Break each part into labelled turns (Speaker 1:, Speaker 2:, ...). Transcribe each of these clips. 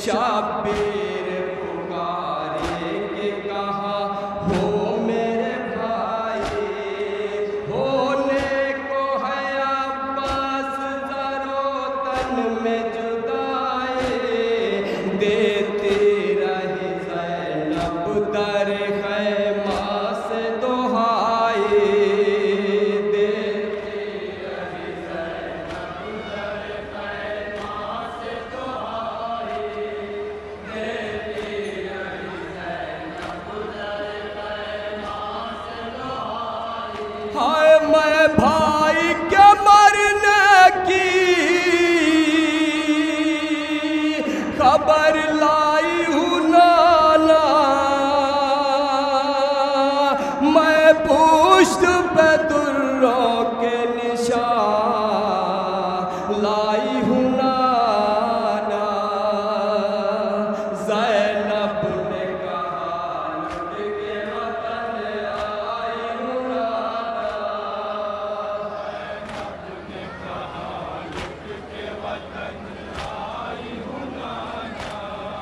Speaker 1: शाबीर पुकारे के कहा हो मेरे भाई, होने को है अब्बास ज़रो तन में जुदाई, देती रही ज़ैनब दर खैमा से दुहाई, देती रही ज़ैनब दर खैमा से दुहाई, देती रही ज़ैनब दर खैमा से दुहाई। हाय मैं भाई के मरने की खबर लाई हूँ नाना, मैं पुष्ट पे दुर्रों के निशान लाई हूँ नाना। ज़ैनब ने कहा लुट के वतन आई हूँ नाना, ज़ैनब ने कहा लुट के वतन आई हूँ नाना।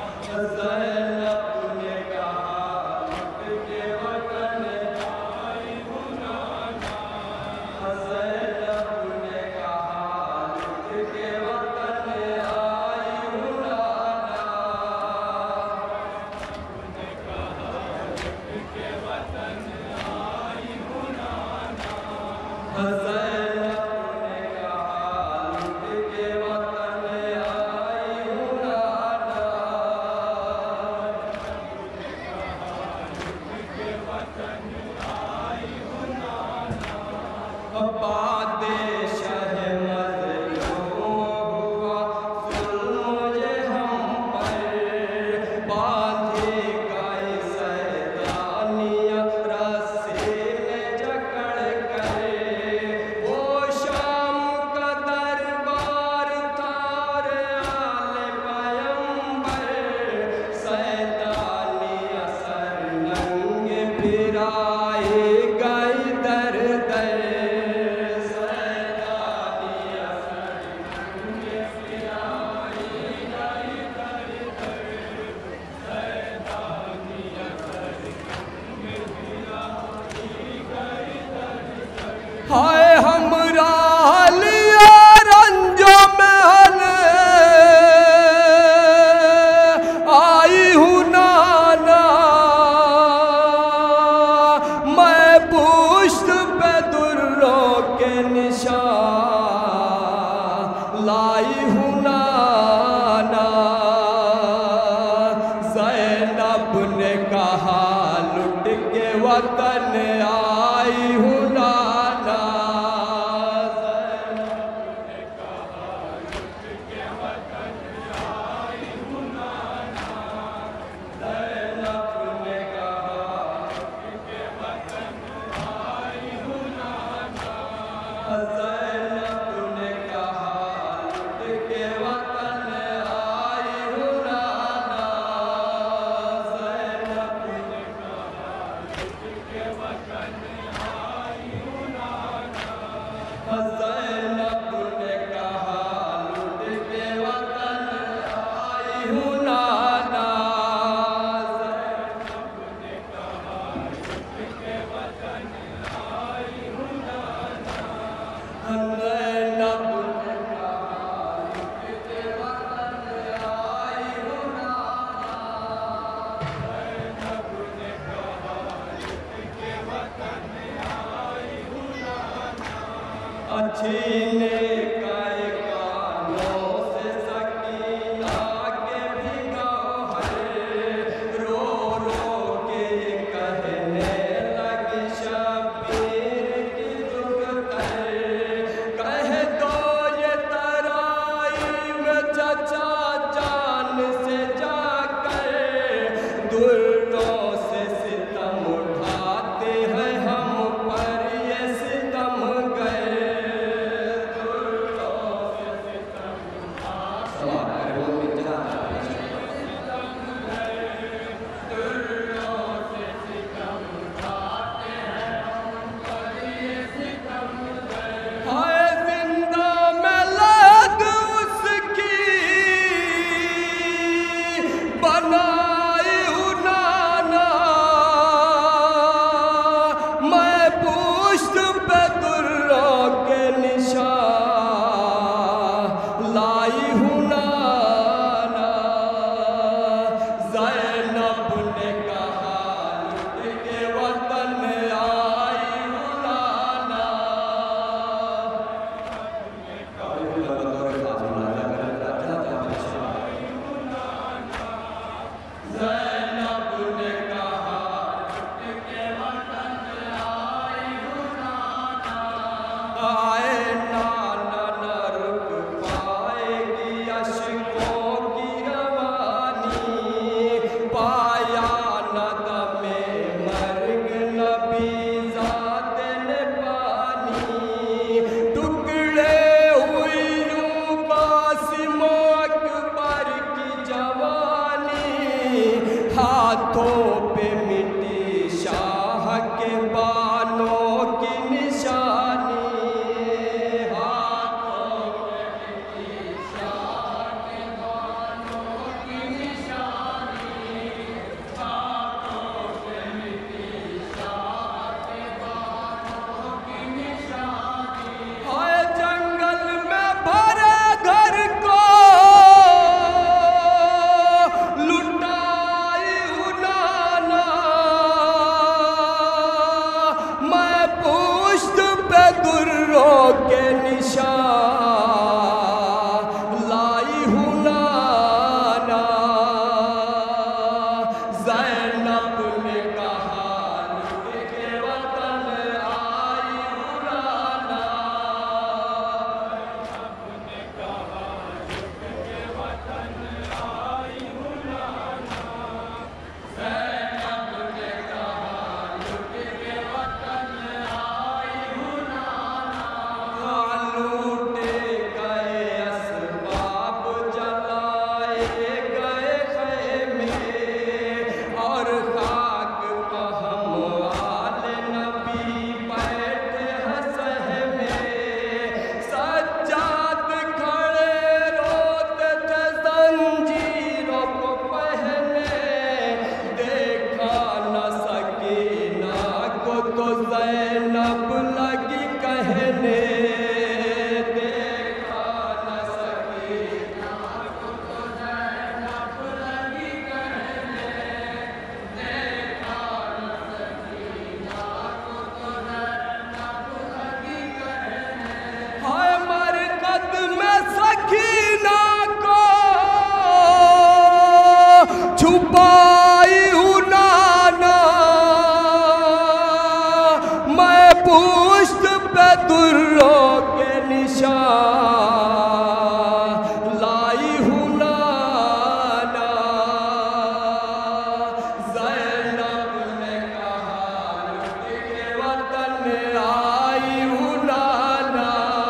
Speaker 1: लाई हूँ नाना। ज़ैनब ने कहा लुट के वतन आई हूँ नाना।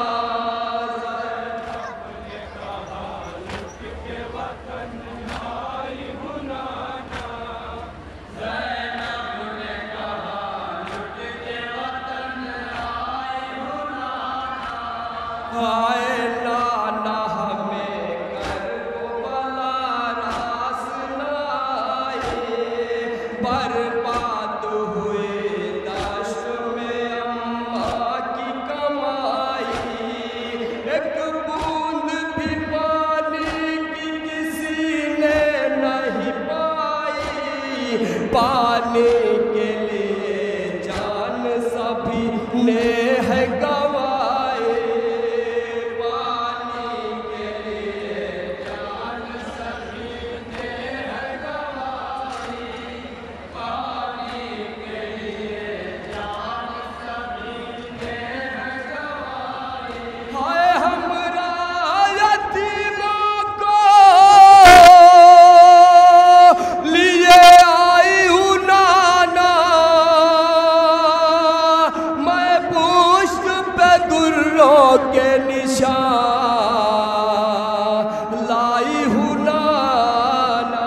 Speaker 1: आए नाना हमें करबला रास लाए, बर्बाद हुए दश्त में अम्मा की कमाई। एक बूंद भी पानी की किसी ने नहीं पाई, पानी के लिए जान सभी ने है गवाई। के निशान लाई हूँ नाना।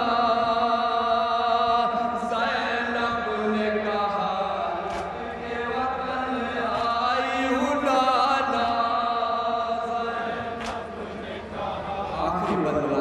Speaker 1: ज़ैनब ने कहा के वतन आई हूँ नाना। आखिरी बदला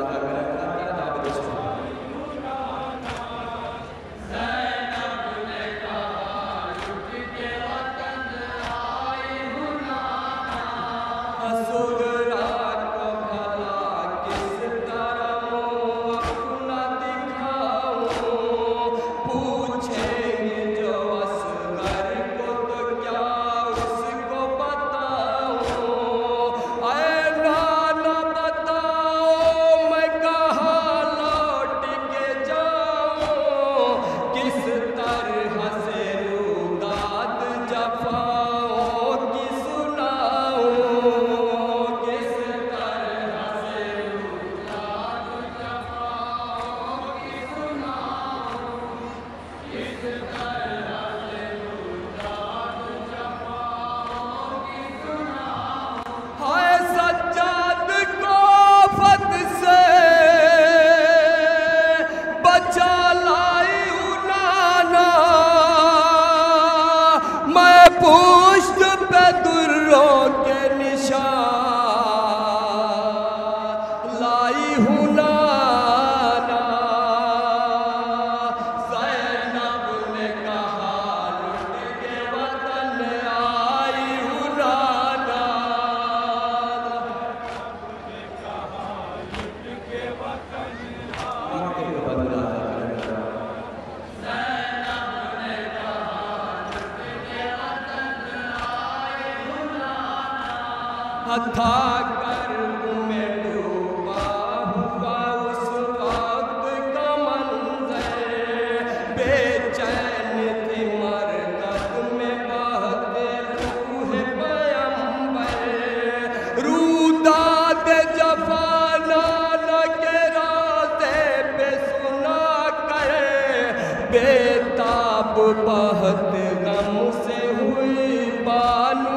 Speaker 1: पुष्ट पे दुर्रों के निशान लाई हूँ नाना। ज़ैनब ने कहा लुट के वतन आई हूँ नाना। था कर्ब में डूबा हुआ उस वक्त का मंज़र, बेचैन थी मरकत में बहते रूह पैगंबर। रूदाद जफाना के रास्ते पे सुना करे, बेताब बहत गम से हुई बानू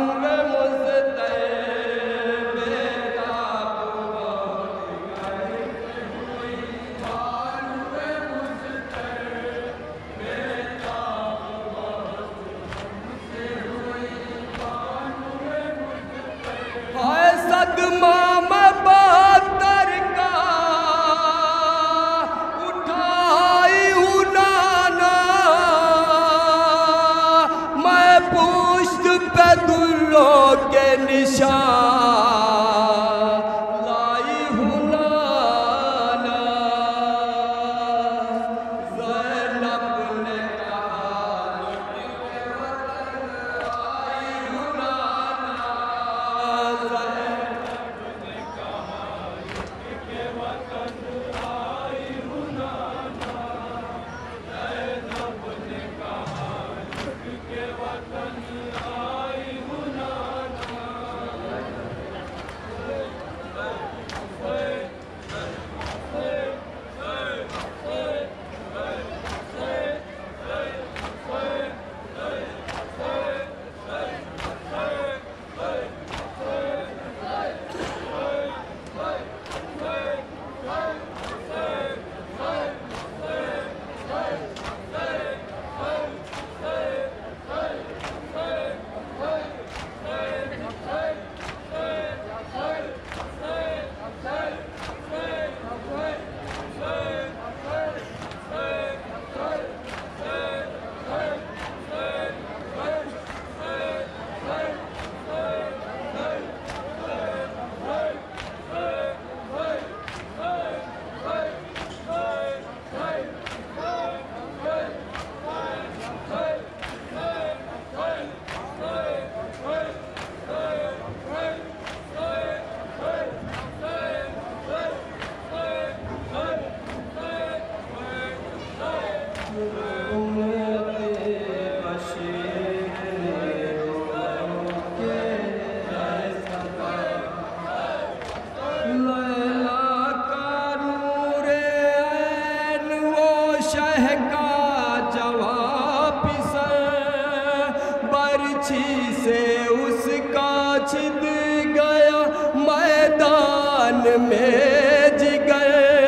Speaker 1: सदमा में बहत्तर का उठाई हूँ नाना। मैं पुष्ट पे दुर्रों के निशान लाई हूँ नाना। ज़ैनब ने कहा लुट के वतन आई हूँ नाना। में जिगर,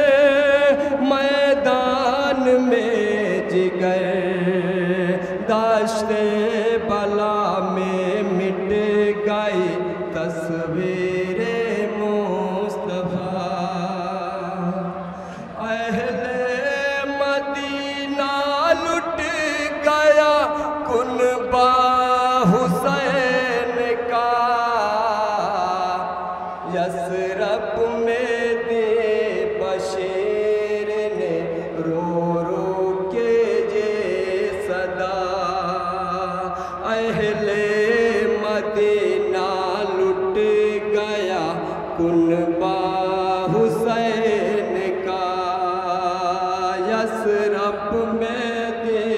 Speaker 1: मैदान में जिगर, दाश्ते बला में मिट गई तस्वीरे मुस्तफा। अहले मदीना लुट गया कुनबा हुसैन का, यसरब में दे बशीर ने रो रो के ये सदा। अहले मदीना लुट गया कुनबा हुसैन का, यसरब में दे।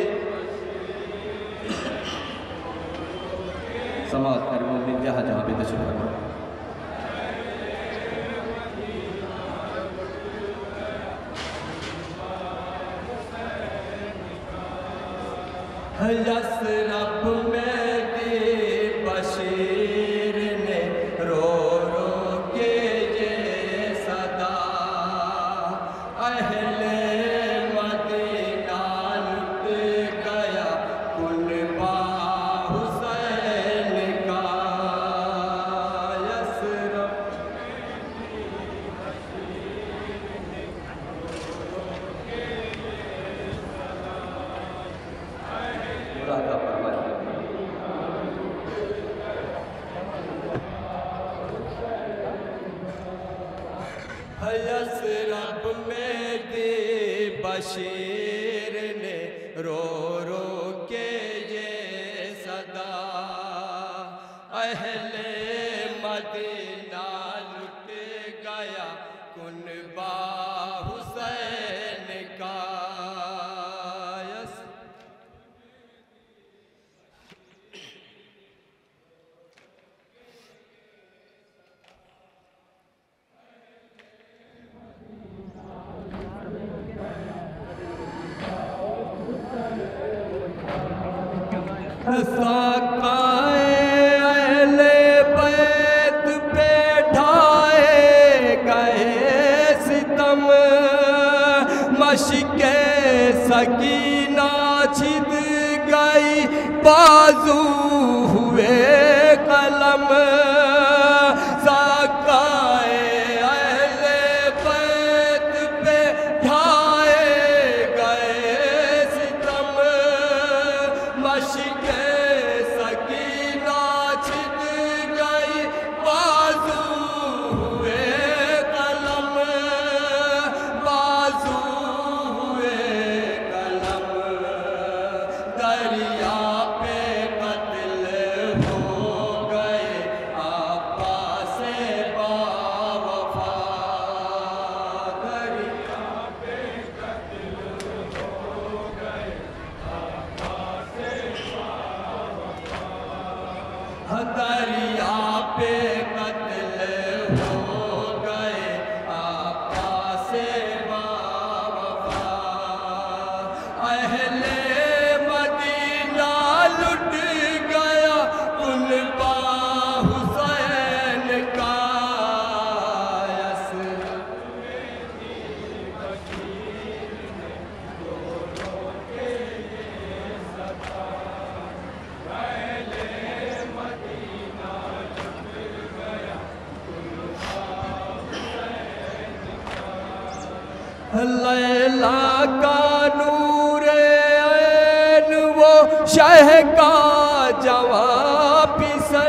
Speaker 1: समाज कर्म जहाँ जहाँ भी दशरथ यसरब में दे बशीर ने रो रो के ये सदा। अहले मदीना लुट गया कुनबा हुसैन का, यसरब यसरब में दे बशीर ने रो रो के ये सदा। अहले मदीना लुट गया कुनबा हुसैन का, साकाए अहले बैत पे ढाए गए सितम, मशके सकीना छिद गई बाजू हुए कलम। साकाए अहले बैत पे ढाए गए सितम, मशके सकीना छिद गई बाजू हुए कलम, बाजू हुए कलम। दरिया पे कत्ल हो गए अब्बास बावफा, दरिया पे कत्ल हो गए अब्बास बावफा। दरिया पे कत्ल हो गए अब्बास बावफा। अहले मदीना लुट गया कुनबा हुसैन का, यसरब लैला का नूर ऐन वो शह का जवां पिसर,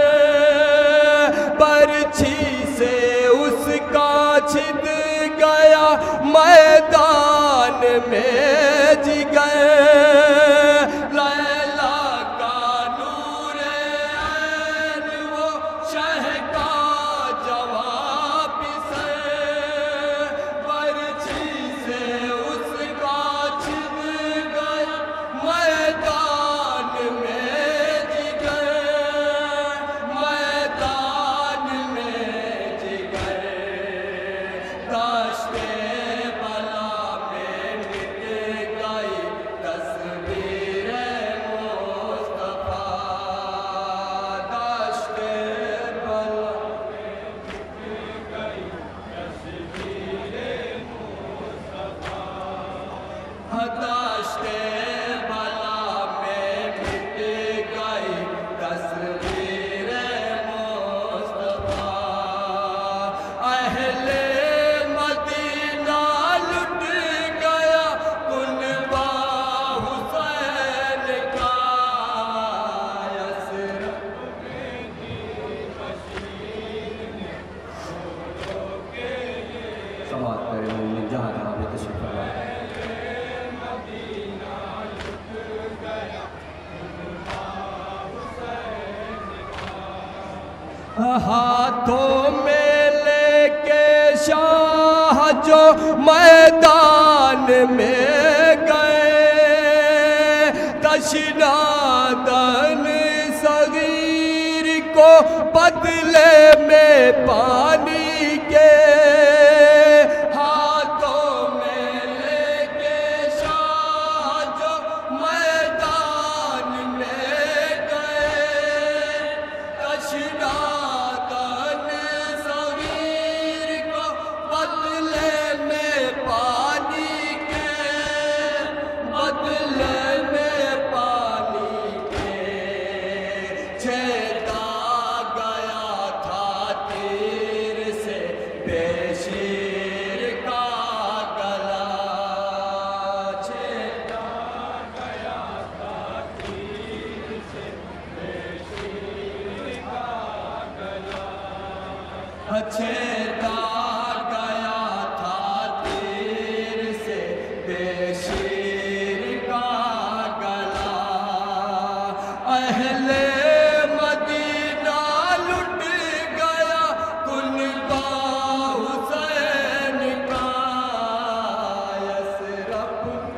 Speaker 1: बरछी से उसका छिद गया मैदान में जिगर। लैला का नूर ऐन वो शह का जवां पिसर, बरछी से उसका छिद गया मैदान में जिगर, मैदान में जिगर। दाश्ते बला में मिट अहले मदीना लुट गया कुनबा हुसैन का समात करे मोमिन जहाँ जहाँ भी तशरीफ फरमा। हाथों में लेके शाह जो मैदान में गए तशनादन सगीर को बदले में पानी के हाथों में लेके शाह जो मैदान में गए तशनादन सगीर को बदले में पानी के बदले में पानी के छेदा गया था तीर से बेशीर का गला छेदा गया था तीर से बेशीर का गला छेदा गया था तीर से बेशीर का गला अहले मदीना लुट गया कुनबा हुसैन का यसरफ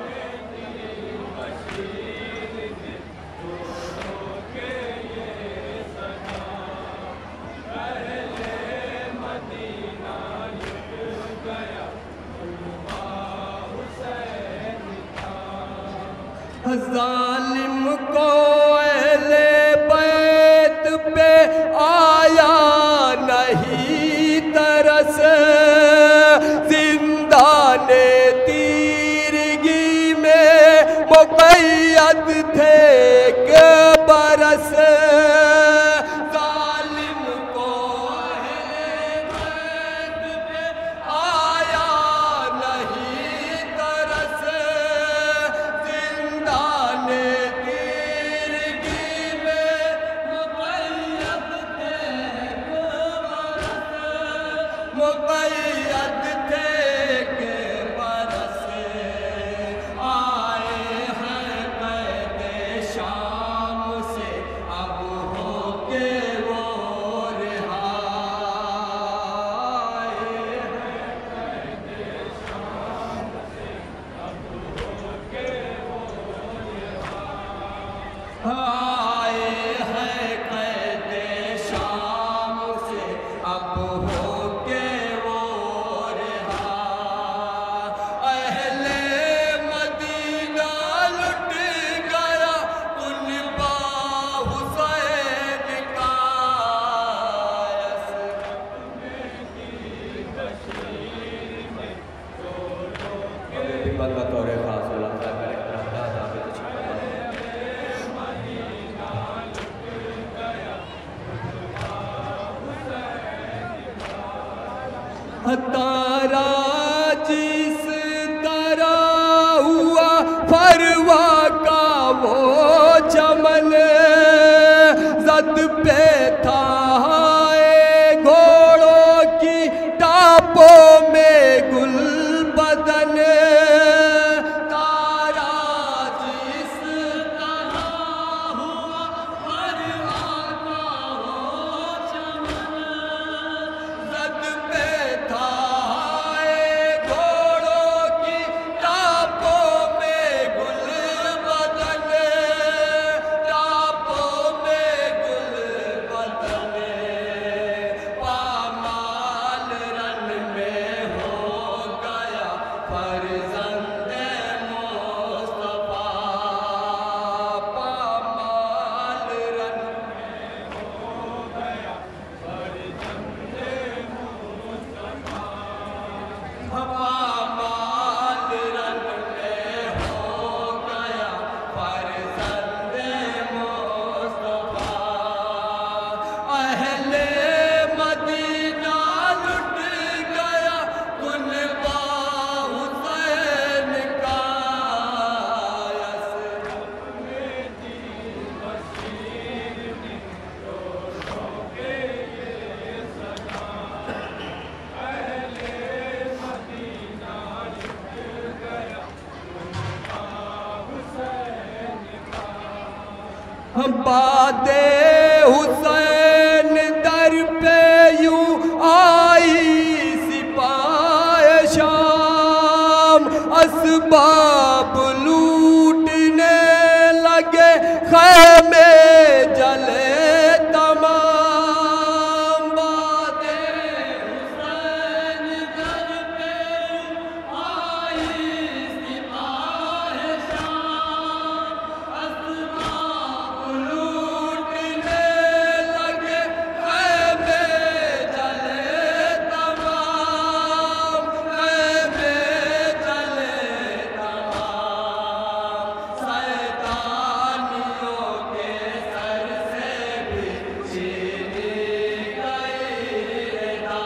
Speaker 1: जालिम को अहले बैत पे आया नहीं तरस जिंदाने तीरगी में मुक़य्यद थे के बरस जालिम को अहले बैत पे आया नहीं तरस जिंदाने तीरगी में मुक़य्यद थे के बरस मुक़य्यद थे के बरस आए हैं कैदे शाम से अब हो के वो रिहा आए हैं कैदे शाम से अब हो के वो रिहा आए हैं कैदे शाम से अब हो के वो रिहा अहले मदीना लुट गया कुनबा हुसैन का बतौर खास तारा जिस तरह हुआ फरवा का वो चमन जद पे था घोड़ों की टापों में गुल बदन तारा जिस तरह हुआ फरवा का वो चमन जद पे था बादे हुसैन दर पे यूं आई सिपाह शाम, असबाब लूटने लगे खैमे जले तमाम। बादे हुसैन दर पे आई सिपाह शाम, असबाब लूटने लगे खैमे जले तमाम, खैमे जले तमाम। शैतानियों के सर से भी छीनी गई रिदा,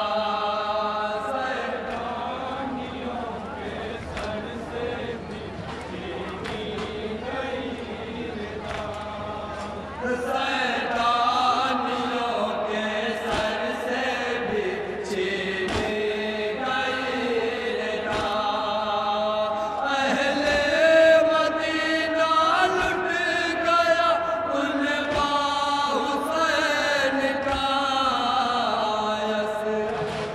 Speaker 1: शैतानियों के सर से भी छीनी गई रिदा, शैतानियों के सर से भी छीनी गई रिदा। अहले मदीना लुट गया कुनबा हुसैन का आखिरी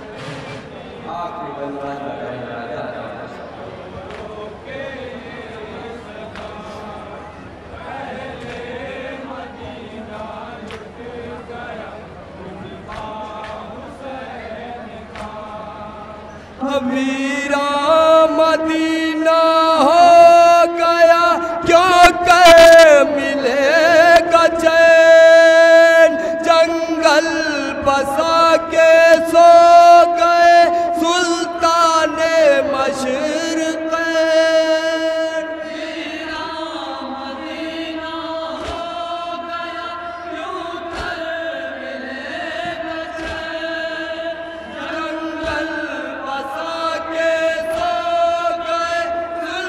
Speaker 1: वीरा मदीना हो गया क्यों कर मिलेगा चैन, जंगल बसा के सो गए सुल्ताने मशरिक़ैन। वीरा मदीना हो गया क्यों कर मिलेगा चैन, जंगल बसा के सो गए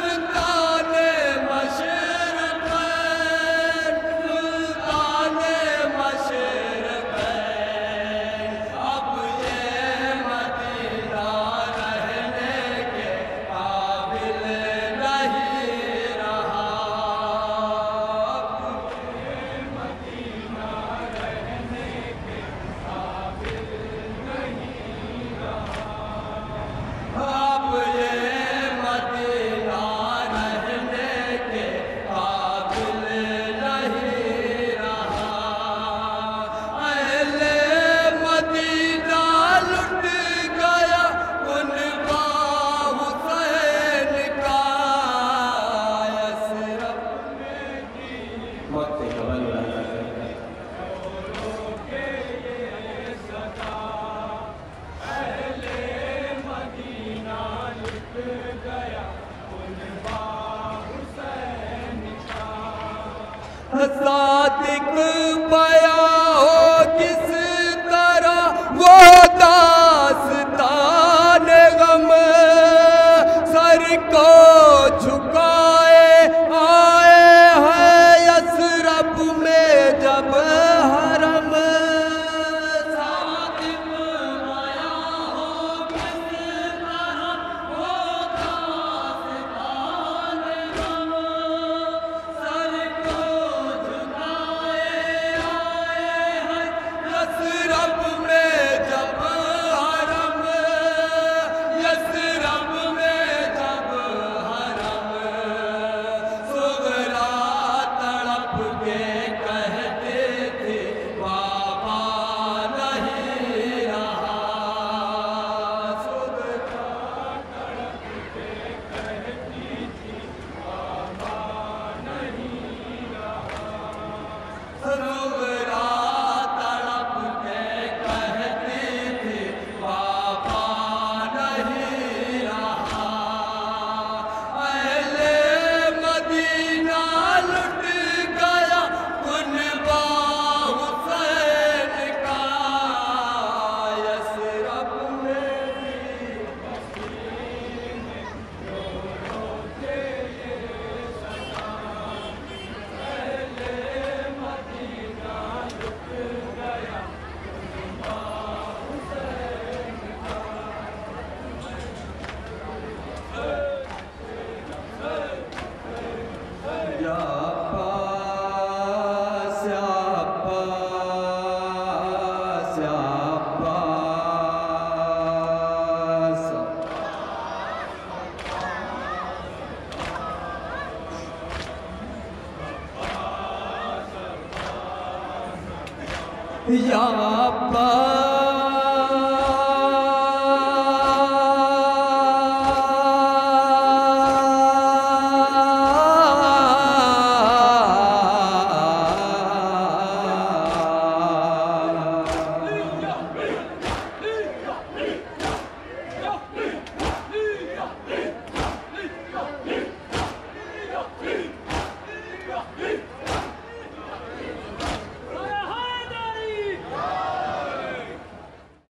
Speaker 1: या अब्बास